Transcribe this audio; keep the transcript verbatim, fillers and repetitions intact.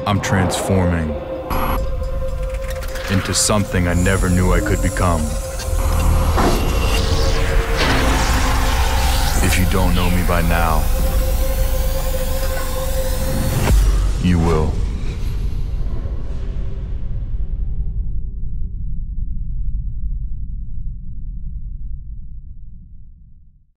I'm transforming into something I never knew I could become. If you don't know me by now, you will.